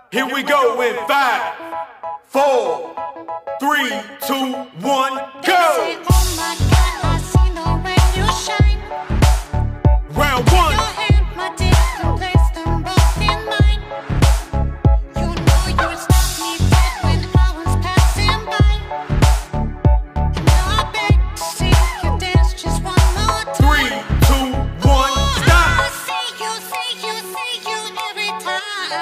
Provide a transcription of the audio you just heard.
Here we go in 5, 4, 3, 2, 1, go! Say, oh my God.